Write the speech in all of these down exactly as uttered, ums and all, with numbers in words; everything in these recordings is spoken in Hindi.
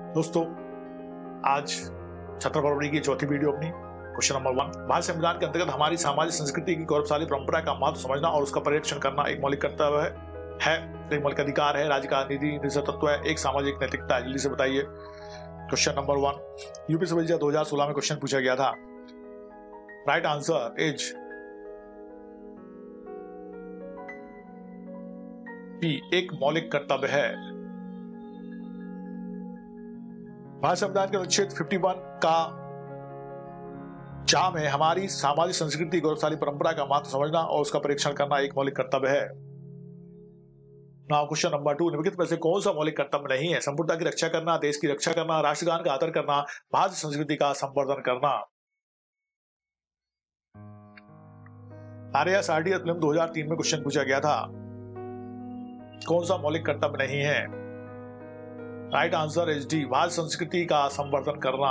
दोस्तों, आज सत्रह फरवरी की चौथी वीडियो अपनी क्वेश्चन नंबर वन। भारत संविधान के अंतर्गत हमारी सामाजिक संस्कृति की गौरवशाली परंपरा का महत्व समझना और उसका परिरक्षण करना एक मौलिक कर्तव्य है, है एक मौलिक अधिकार है, राज्य का नीति निर्देशक तत्व है, एक सामाजिक नैतिकता है। जल्दी से बताइए। Question number one, UP civil दो हजार सोलह में क्वेश्चन पूछा गया था। राइट आंसर इज बी, एक मौलिक कर्तव्य है। भारत संविधान के अनुच्छेद इक्यावन का चा में हमारी सामाजिक संस्कृति गौरवशाली परंपरा का महत्व समझना और उसका परीक्षण करना एक मौलिक कर्तव्य है। नाउ क्वेश्चन नंबर टू, निम्नलिखित में से कौन सा मौलिक कर्तव्य नहीं है? संप्रभुता की रक्षा करना, देश की रक्षा करना, राष्ट्रगान का आदर करना, भारतीय संस्कृति का संवर्धन करना। आरएएस आरडीएस फिल्म दो हजार तीन में क्वेश्चन पूछा गया था, कौन सा मौलिक कर्तव्य नहीं है? राइट आंसर इज डी, भारतीय संस्कृति का संवर्धन करना।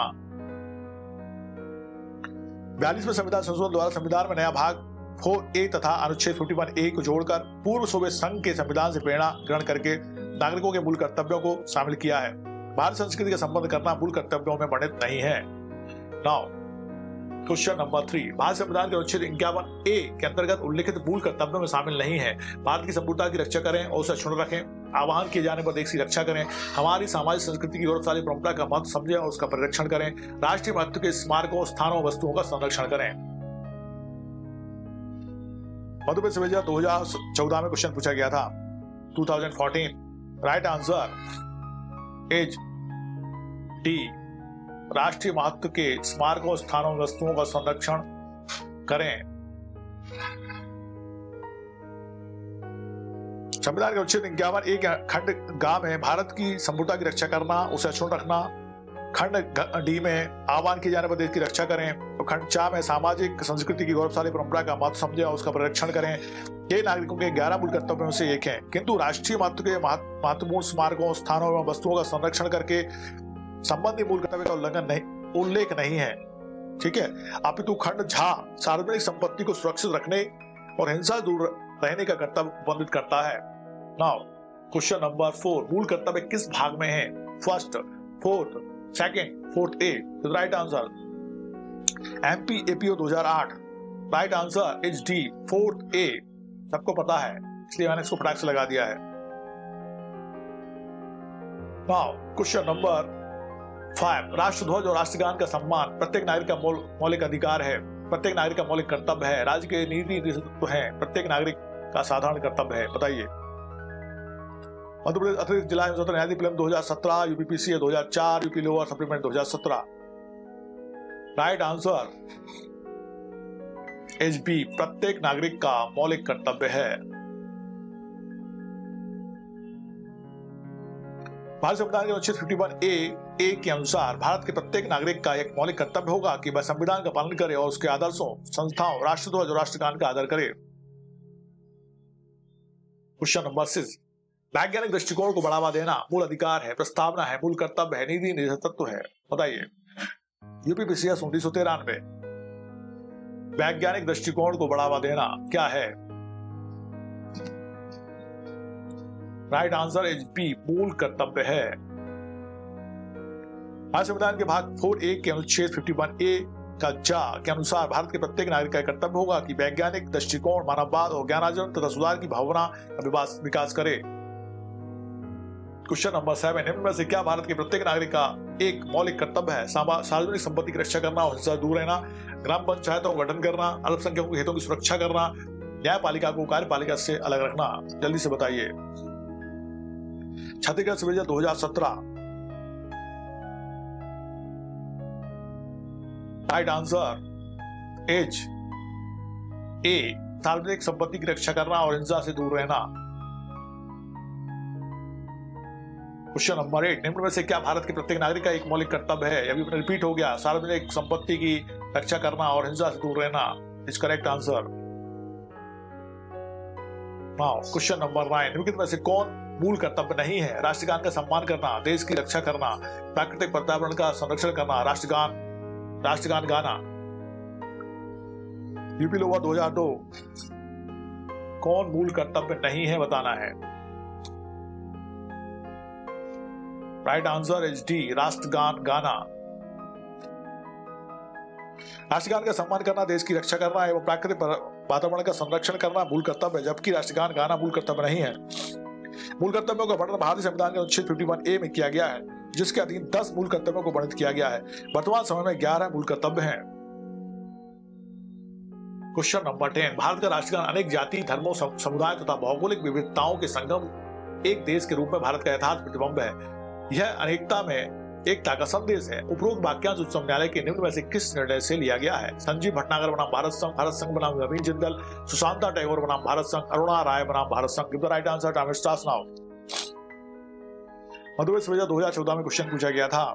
बयालीसवें संविधान संशोधन द्वारा संविधान में नया भाग फोर ए तथा अनुच्छेद इक्यावन ए को जोड़कर पूर्व सोवियत संघ के संविधान से प्रेरणा ग्रहण करके नागरिकों के मूल कर्तव्यों को शामिल किया है। भारतीय संस्कृति का संबंध करना मूल कर्तव्यों में वर्णित नहीं है। Now question number three, Bharat संविधान के अनुच्छेद इक्यावन ए के अंतर्गत उल्लिखित मूल कर्तव्यों में शामिल नहीं है। भारत की संप्रभुता की रक्षा करें और उसे अक्षुण्ण रखें, आह्वान किए जाने पर देश की रक्षा करें, हमारी सामाजिक संस्कृति की गौरवशाली परंपरा का महत्व समझें और उसका परिरक्षण करें, राष्ट्रीय महत्व के स्मारकों, स्थानों, वस्तुओं का संरक्षण करें। मध्य प्रदेश विजय दो हजार चौदह में क्वेश्चन पूछा गया था, दो हज़ार चौदह। राइट आंसर इज डी, राष्ट्रीय महत्व के स्मारकों, स्थानों, वस्तुओं का संरक्षण करें। संविधान के अनुच्छेद इक्यावन एक खंड ग में भारत की संप्रभुता की रक्षा करना, उसे अक्षुण्ण रखना, खंड डी में आह्वान किए जाने पर देश की रक्षा करें, और खंड चा में सामाजिक संस्कृति की गौरवशाली परंपरा का महत्व समझें और उसका परिरक्षण करें। ये नागरिकों के ग्यारह मूल कर्तव्यों में से एक है, किंतु राष्ट्रीय महत्व के महत्वपूर्ण स्मारकों, स्थानों एवं वस्तुओं का संरक्षण करके संबंधी मूल कर्तव्य का उल्लंघन नहीं उल्लेख नहीं है। ठीक है, अपितु खंड झा सार्वजनिक संपत्ति को सुरक्षित रखने और हिंसा दूर रहने का कर्तव्य उपबंधित करता है। नाउ क्वेश्चन नंबर फोर, मूल कर्तव्य किस भाग में है? First, fourth, second, fourth A. Right answer MP APO दो हजार आठ। Right answer is D, fourth A. सबको पता है इसलिए मैंने इसको फटाक से लगा दिया है। नाउ क्वेश्चन नंबर फाइव, राष्ट्रध्वज और राष्ट्रगान का सम्मान प्रत्येक नागरिक का मौलिक अधिकार है, प्रत्येक नागरिक का मौलिक कर्तव्य है, राज्य के नीति निर्देशक है, प्रत्येक नागरिक का साधारण कर्तव्य है। बताइए। मध्य प्रदेश अतिरिक्त जिला एवं सत्र न्यायाधीश फिल्म दो हजार सत्रह, यूपीपीसी दो हजार चार, यूपी लोअर सप्लीमेंट दो हजार सत्रह। राइट आंसर इज बी, प्रत्येक नागरिक का मौलिक कर्तव्य है। भारत संविधान के अनुच्छेद इक्यावन ए ए के अनुसार भारत के प्रत्येक नागरिक का एक मौलिक कर्तव्य होगा कि वह संविधान का पालन करे और उसके आदर्शों, संस्थाओं, राष्ट्रध्वज और राष्ट्रगान का आदर करे। क्वेश्चन नंबर सिक्स, वैज्ञानिक दृष्टिकोण को बढ़ावा देना मूल अधिकार है, प्रस्तावना है, मूल कर्तव्य है, नीति निर्देशक तत्व है। बताइए। यूपीपीसीएस उन्नीस सौ तिरानवे, वैज्ञानिक दृष्टिकोण को बढ़ावा देना क्या है? राइट आंसर इज बी, मूल कर्तव्य है। भारत संविधान के भाग फोर ए के अनुच्छेद इक्यावन ए का जा के अनुसार भारत के प्रत्येक नागरिक का कर्तव्य होगा कि वैज्ञानिक दृष्टिकोण, मानववाद और ज्ञानार्जन तथा सुधार की भावना का विकास करे। क्वेश्चन नंबर सेवन, निम्न में से क्या भारत के प्रत्येक नागरिक का एक मौलिक कर्तव्य है? सार्वजनिक संपत्ति की रक्षा करना और हिंसा से दूर रहना, ग्राम पंचायतों का गठन करना, अल्पसंख्यकों के हितों की सुरक्षा करना, न्यायपालिका को कार्यपालिका से अलग रखना। जल्दी से बताइए। छत्तीसगढ़ सिविल दो हजार सत्रह। राइट आंसर इज ए, सार्वजनिक संपत्ति की रक्षा करना और हिंसा से दूर रहना। क्वेश्चन नंबर एट, निम्न में से क्या भारत के प्रत्येक नागरिक का एक मौलिक कर्तव्य है? अभी रिपीट हो गया, सार्वजनिक संपत्ति की रक्षा करना और हिंसा से दूर रहना is correct answer. Now question number nine, निम्नलिखित में से कौन मूल कर्तव्य नहीं है? राष्ट्रगान का सम्मान करना, देश की रक्षा करना, प्राकृतिक पर्यावरण का संरक्षण करना, राष्ट्रगान राष्ट्रगान गाना। यूपी लोअर दो हजार दो, कौन मूल कर्तव्य नहीं है बताना है। राइट आंसर इज डी, राष्ट्रगान गाना। राष्ट्रगान का सम्मान करना देश की रक्षा करना एवं प्राकृतिक वातावरण का संरक्षण करना मूल कर्तव्य है, जबकि राष्ट्रगान गाना मूल कर्तव्य नहीं है। मूल कर्तव्यों का वर्णन भारतीय संविधान के अनुच्छेद इक्यावन ए में किया गया है, जिसके अधीन दस मूल कर्तव्यों को वर्णित किया गया है। वर्तमान समय में ग्यारह मूल कर्तव्य हैं। क्वेश्चन नंबर टेन, भारत का राष्ट्रगान अनेक जाति, धर्मों, समुदाय तथा भौगोलिक विविधताओं के संगम एक देश के रूप में भारत का यथार्थ प्रतिबिंब है। यह अनेकता में एकता का संदेश है। उपरोक्त वाक्यांश उच्चतम न्यायालय के निम्न में से किस निर्णय से लिया गया है? संजीव भटनागर बनाम भारत संघ, भारत संघ बनाम नवीन जिंदल, सुशांता टैगोर बनाम भारत संघ, अरुणा राय बनाम भारत संघ। Give the right answer, time starts now. मधुबन सवेजा दो हज़ार चौदह में क्वेश्चन पूछा गया था।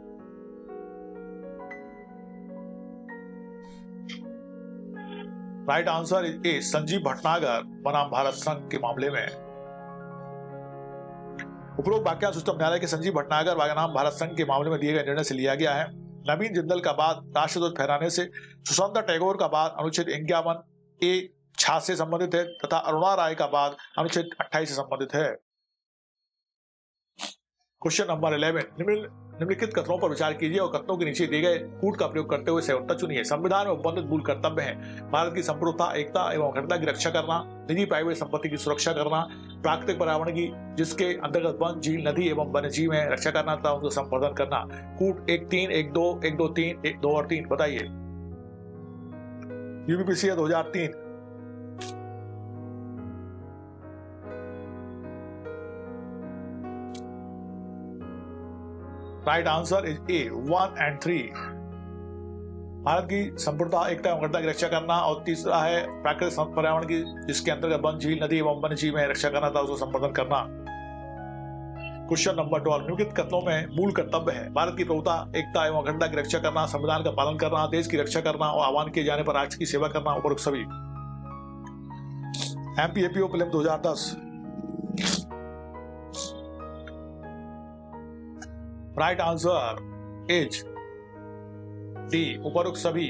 Right answer is A, Sanjeev Bhatnagar बनाम भारत संघ के मामले में। उपरोक्त वाक्यांश उच्चतम न्यायालय के संजीव भटनागर बनाम भारत संघ के मामले में दिए गए निर्णय से लिया गया है। नवीन जिंदल का बाद राष्ट्रध्वज फहराने से, सुशांता टैगोर का बाद अनुच्छेद इक्यावन ए छह से संबंधित है तथा अरुणा राय का बाद अनुच्छेद अट्ठाईस से संबंधित है। क्वेश्चन नंबर इलेवन, निम्नलिखित कथनों पर विचार कीजिए और कथनों के नीचे दिए गए कूट का प्रयोग करते हुए सही उत्तर चुनिए। संविधान में उपबंधित मूल कर्तव्य हैं भारत की संप्रभुता, एकता एवं अखंडता की रक्षा करना, निजी प्राइवेट संपत्ति की सुरक्षा करना, प्राकृतिक पर्यावरण की जिसके अंतर्गत वन, झील, नदी एवं वन्य जीव है रक्षा करना तथा उनको संवर्धन करना। कूट एक तीन एक दो एक दो तीन एक दो और तीन बताइए। यूपीपीसी दो हजार तीन। Right answer is A, one and three. Bharat की संप्रभुता, एकता एवं अखंडता की रक्षा करना और तीसरा है प्राकृतिक पर्यावरण की जिसके अंतर्गत वन, झील, नदी एवं वन्य जीव में रक्षा करना था उसको संवर्धन करना। क्वेश्चन नंबर ट्वेल्व, निम्नलिखित कथनों में मूल कर्तव्य है भारत की प्रभुता, एकता एवं अखंडता की रक्षा करना, संविधान का पालन करना, देश की रक्षा करना और आह्वान किए जाने पर राष्ट्र की सेवा करना। उपरोक्त सभी। एमपीएपीओ प्रीलिम दो हजार दस। राइट आंसर इज डी, उपरोक्त सभी।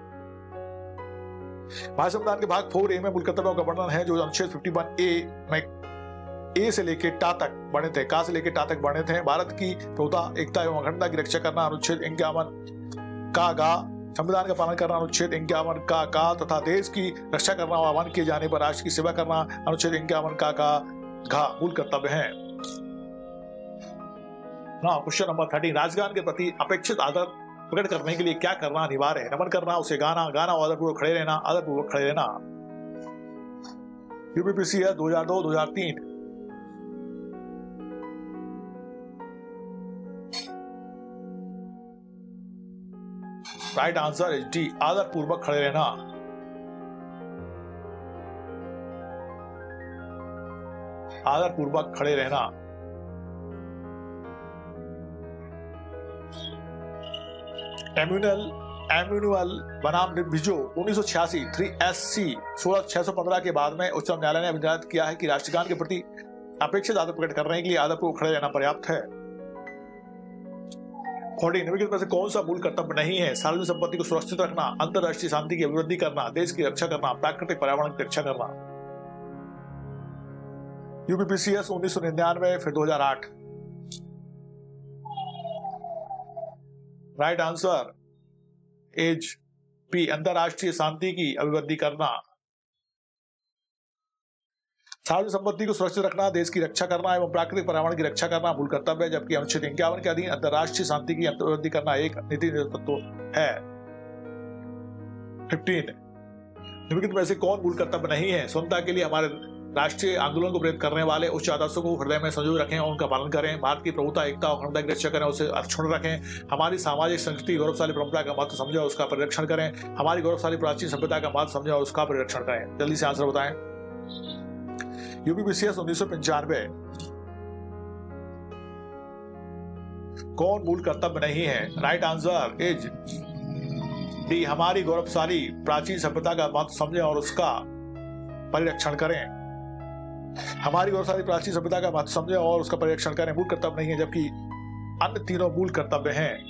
भारत संविधान के भाग फोर ए में मूल कर्तव्यों का वर्णन है जो अनुच्छेद इक्यावन ए में ए से लेकर टा तक बने थे, का से लेकर टा तक बने थे। भारत की प्रभुता, एकता एवं अखंडता की रक्षा करना अनुच्छेद इक्यावन का गा, संविधान का पालन करना अनुच्छेद इक्यावन का का तथा देश की रक्षा करना और आह्वान किए जाने पर राष्ट्र की सेवा करना अनुच्छेद इक्यावन का का घा मूल कर्तव्य है। क्वेश्चन नंबर थर्टीन, राष्ट्रगान के प्रति अपेक्षित आदर प्रकट करने के लिए क्या करना अनिवार्य है? नमन करना, उसे गाना, गाना और आदरपूर्वक खड़े रहना, आदरपूर्वक खड़े रहना। यूपीपीसी है दो हजार दो दो हजार तीन। राइट आंसर इज डी, आदरपूर्वक खड़े रहना। आदरपूर्वक खड़े रहना। एम्यूनल एम्यूनल बनाम निर्भिजो उन्नीस सौ छियासी थ्री एस सी सोलह छह सौ पंद्रह के बाद में उच्चतम न्यायालय ने अभिप्राय किया है कि राष्ट्रगान के प्रति अपेक्षित आदर प्रकट करने के लिए आदरपूर्वक खड़े रहना पर्याप्त है। फोर्टीन, निम्नलिखित में से कौन सा मूल कर्तव्य नहीं है? सार्वजनिक संपत्ति को सुरक्षित रखना, अंतरराष्ट्रीय शांति की अभिवृद्धि करना, देश की रक्षा करना, प्राकृतिक पर्यावरण की रक्षा करना। यूपीपीसीएस उन्नीस सौ निन्यानवे फिर दो हजार आठ। राइट आंसर इज पी, अंतरराष्ट्रीय शांति की अभिवृद्धि करना। सार्वजनिक संपत्ति को सुरक्षित रखना, देश की रक्षा करना एवं प्राकृतिक पर्यावरण की रक्षा करना मूल कर्तव्य है, जबकि अनुच्छेद इक्यावन के अधीन अंतरराष्ट्रीय शांति की अभिवृद्धि करना एक नीति तत्व है। फिफ्टीन, निम्नलिखित में से कौन मूल कर्तव्य नहीं है? स्वतंत्रता के लिए हमारे राष्ट्रीय आंदोलन को प्रेरित करने वाले उच्च आदर्शों को हृदय में संजोए रखें और उनका पालन करें। भारत की प्रभुता, एकता और अखंडता की रक्षा करें, उसे अक्षुण्ण रखें। हमारी सामाजिक संस्कृति, गौरवशाली परंपरा का महत्व समझें और उसका परिरक्षण करें। हमारी गौरवशाली प्राचीन सभ्यता का महत्व समझें और उसका परिरक्षण करें। जल्दी से आंसर बताएं। यूपीपीसीएस उन्नीस सौ पंचानवे। कौन मूल कर्तव्य नहीं है? राइट आंसर इज डी, हमारी गौरवशाली प्राचीन सभ्यता का महत्व समझें और उसका परिरक्षण करें। हमारी गौरवशाली प्राचीन सभ्यता का महत्व समझें और उसका परिरक्षण करें मूल कर्तव्य नहीं है, जबकि अन्य तीनों मूल कर्तव्य हैं।